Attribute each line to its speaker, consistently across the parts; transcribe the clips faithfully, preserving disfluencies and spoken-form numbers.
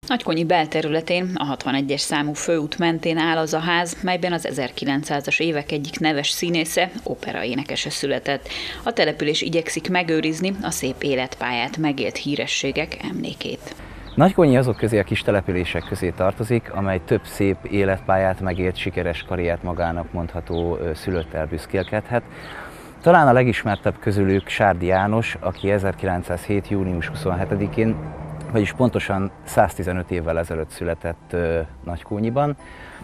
Speaker 1: Nagykonyi belterületén, a hatvanegyes számú főút mentén áll az a ház, melyben az ezerkilencszázas évek egyik neves színésze, operaénekese született. A település igyekszik megőrizni a szép életpályát megélt hírességek emlékét.
Speaker 2: Nagykonyi azok közé a kis települések közé tartozik, amely több szép életpályát megélt, sikeres karriert magának mondható szülöttel büszkélkedhet. Talán a legismertebb közülük Sárdi János, aki ezerkilencszázhét. június huszonhetedikén, vagyis pontosan száztizenöt évvel ezelőtt született Nagykonyiban.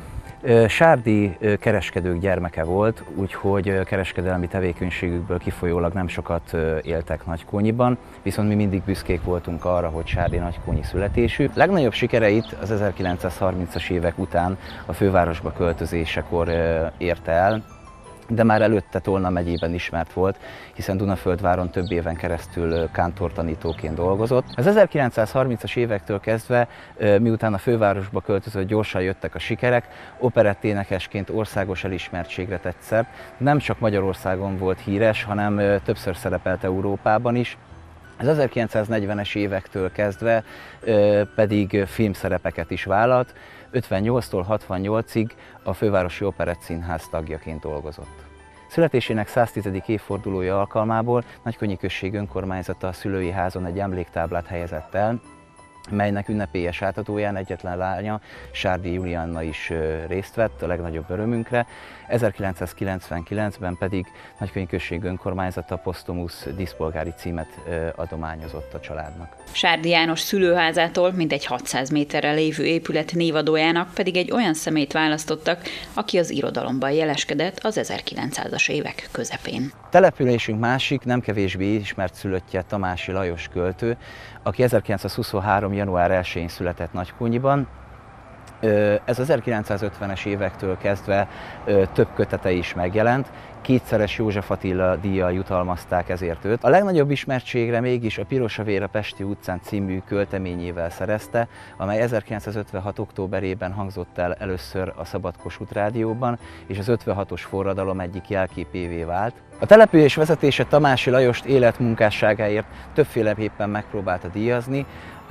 Speaker 2: Sárdi kereskedők gyermeke volt, úgyhogy kereskedelmi tevékenységükből kifolyólag nem sokat éltek Nagykonyiban, viszont mi mindig büszkék voltunk arra, hogy Sárdi nagykonyi születésű. Legnagyobb sikereit az ezerkilencszázharmincas évek után a fővárosba költözésekor érte el, de már előtte Tolna megyében ismert volt, hiszen Dunaföldváron több éven keresztül kántortanítóként dolgozott. Az ezerkilencszázharmincas évektől kezdve, miután a fővárosba költözött, gyorsan jöttek a sikerek, operetténekesként országos elismertségre tett szert. Nem csak Magyarországon volt híres, hanem többször szerepelt Európában is. Az ezerkilencszáznegyvenes évektől kezdve pedig filmszerepeket is vállalt, ötvennyolctól hatvannyolcig a Fővárosi Operettszínház tagjaként dolgozott. Születésének száztizedik évfordulója alkalmából Nagykonyi község önkormányzata a szülői házon egy emléktáblát helyezett el, melynek ünnepélyes átadóján egyetlen lánya, Sárdi Julianna is részt vett a legnagyobb örömünkre. ezerkilencszázkilencvenkilencben pedig Nagykonyi község önkormányzata posztumusz díszpolgári címet adományozott a családnak.
Speaker 1: Sárdi János szülőházától mintegy hatszáz méterre lévő épület névadójának pedig egy olyan személyt választottak, aki az irodalomban jeleskedett az ezerkilencszázas évek közepén.
Speaker 2: Településünk másik, nem kevésbé ismert szülöttje Tamási Lajos költő, aki ezerkilencszázhuszonhárom. január elsején született Nagykonyiban. Ez az ezerkilencszázötvenes évektől kezdve több kötete is megjelent, kétszeres József Attila díjjal jutalmazták ezért őt. A legnagyobb ismertségre mégis a Pirosavér a Pesti utcán című költeményével szerezte, amely ezerkilencszázötvenhat. októberében hangzott el először a Szabad Kossuth Rádióban, és az ötvenhatos forradalom egyik jelképévé vált. A település vezetése Tamási Lajost életmunkásságáért többféleképpen megpróbálta díjazni.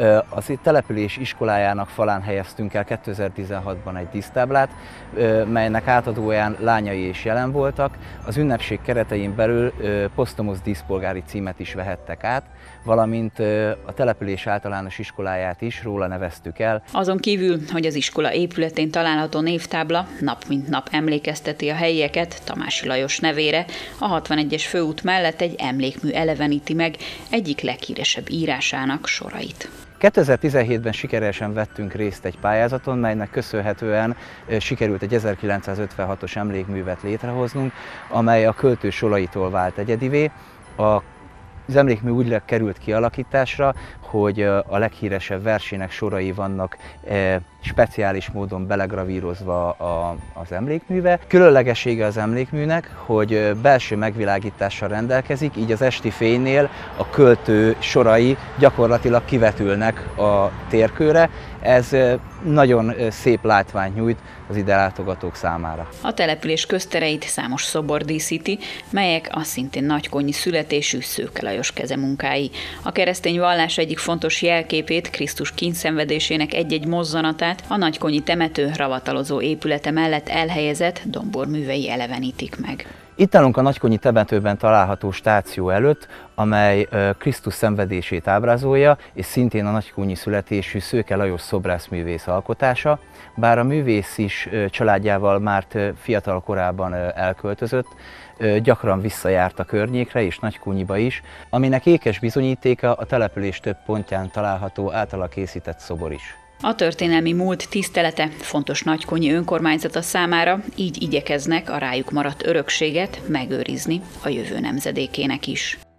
Speaker 2: Az település iskolájának falán helyeztünk el kétezer-tizenhatban egy dísztáblát, melynek átadóján lányai is jelen voltak. Az ünnepség keretein belül posztumusz díszpolgári címet is vehettek át, valamint a település általános iskoláját is róla neveztük el.
Speaker 1: Azon kívül, hogy az iskola épületén található névtábla nap mint nap emlékezteti a helyieket Tamási Lajos nevére, a hatvanegyes főút mellett egy emlékmű eleveníti meg egyik leghíresebb írásának sorait.
Speaker 2: kétezer-tizenhétben sikeresen vettünk részt egy pályázaton, melynek köszönhetően sikerült egy ezerkilencszázötvenhatos emlékművet létrehoznunk, amely a költő soraitól vált egyedivé. A Az emlékmű úgy került kialakításra, hogy a leghíresebb versének sorai vannak speciális módon belegravírozva az emlékműve. Különlegessége az emlékműnek, hogy belső megvilágítással rendelkezik, így az esti fénynél a költő sorai gyakorlatilag kivetülnek a térkőre. Ez nagyon szép látványt nyújt az ide látogatók számára.
Speaker 1: A település köztereit számos szobor díszíti, melyek a szintén nagykonyi születésű Szőke Lajos kezemunkái. A keresztény vallás egyik fontos jelképét, Krisztus kíndszenvedésének egy-egy mozzanatát a nagykonyi temető ravatalozó épülete mellett elhelyezett domborművei elevenítik meg.
Speaker 2: Itt állunk a nagykonyi temetőben található stáció előtt, amely Krisztus szenvedését ábrázolja, és szintén a nagykonyi születésű Szőke Lajos szobrászművész alkotása. Bár a művész is családjával már fiatal korában elköltözött, gyakran visszajárt a környékre és Nagykonyiba is, aminek ékes bizonyítéka a település több pontján található általa készített szobor is.
Speaker 1: A történelmi múlt tisztelete fontos Nagykonyi önkormányzata számára, így igyekeznek a rájuk maradt örökséget megőrizni a jövő nemzedékének is.